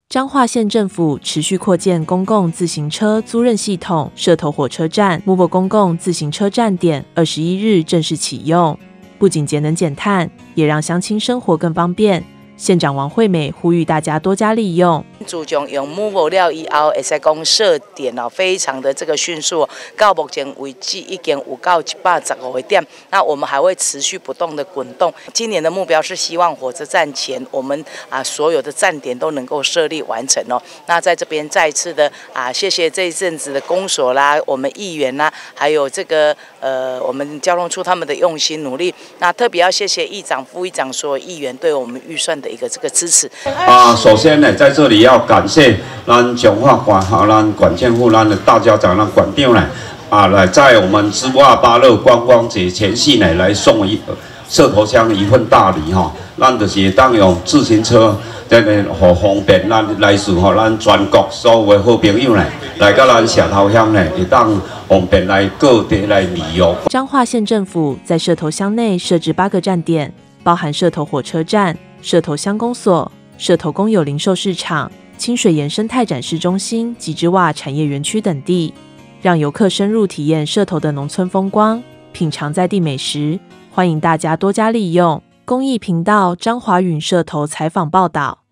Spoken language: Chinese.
彰化县政府持续扩建公共自行车租赁系统，社头火车站 MOVO 公共自行车站点21日正式启用，不仅节能减碳，也让乡亲生活更方便。县长王惠美呼吁大家多加利用。 自从用 MOVO 了以后，会使讲设点非常的迅速，到目前为止已经有到115个点。那我们还会持续不断的滚动。今年的目标是希望火车站前我们所有的站点都能够设立完成哦。那在这边再次的谢谢这一阵子的公所啦，我们议员啦，还有这个我们交通处他们的用心努力。那特别要谢谢议长、副议长所有议员对我们预算的一个支持。 首先呢，在这里要感谢咱彰化县咱管建府咱的大家长咱馆长呢，来在我们芝瓦巴乐观光节前夕呢，来送社头乡一份大礼哈。咱就是当用自行车，在呢好方便咱来自咱全国所有的好朋友呢，来到咱社头乡呢，会当方便来各地来旅游。 彰化县政府在社头乡内设置8个站点，包含社头火车站、社头乡公所、社头公有零售市场、清水岩生态展示中心及织袜产业园区等地，让游客深入体验社头的农村风光，品尝在地美食。欢迎大家多加利用。公益频道张华允社头采访报道。